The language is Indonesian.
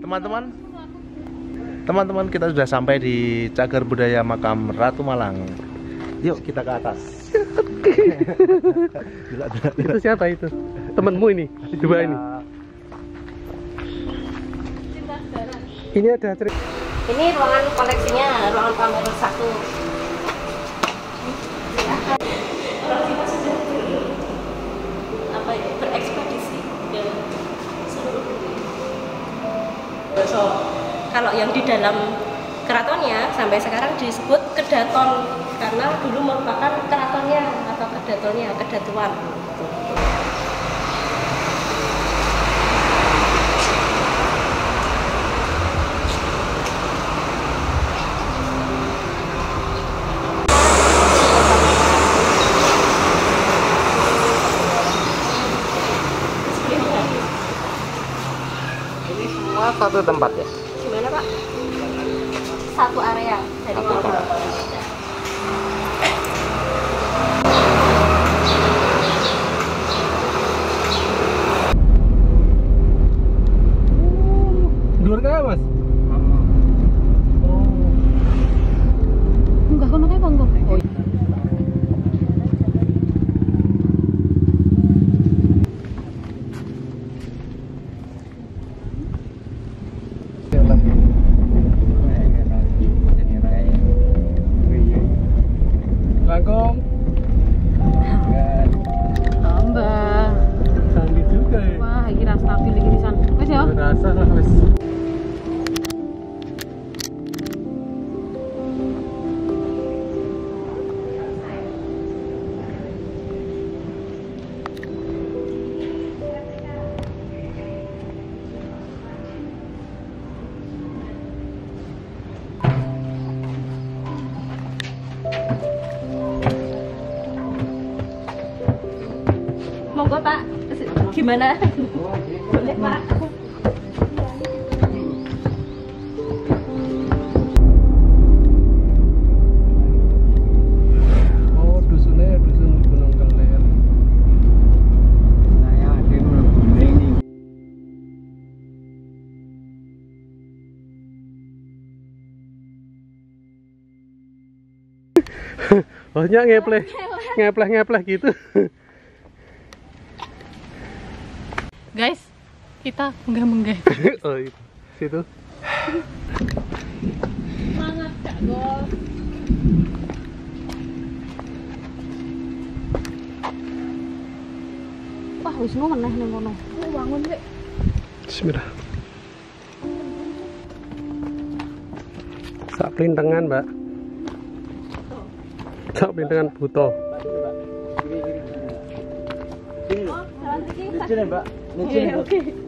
Teman-teman, kita sudah sampai di Cagar Budaya Makam Ratu Malang. Yuk kita ke atas. Itu siapa itu? Temenmu ini? Dua ini? Ini ada cerita. Ini ruangan koleksinya, ruangan pamer 1. Apa itu? Berekspedisi ke seluruh dunia. So, kalau yang di dalam keratonnya sampai sekarang disebut kedaton karena dulu merupakan keratonnya atau kedatuan. Ini semua satu tempat ya? Gimana Pak? Satu area dari kota. Dhuwur kae, Mas? Enggak kono kae Bang. Oh. Langkong. Tambah. Canggih juga ya. Wah, iki ra stabil iki pisan. Wis ya. Rasa lah wis. Monggo Pak. Gimana? Boleh Pak. Oh, dusunnya dusun Gunung Keler. Saya di ini. Oh, ngepleh gitu. Guys, kita menggah-menggah. Oh, itu. Situ. Semangat Kak Gol. Wah, wis meneh ning kono. Bangun sik. Bismillah. Sak plintengan, Mbak. Sak plintengan buto. Sini, Mbak. Oke.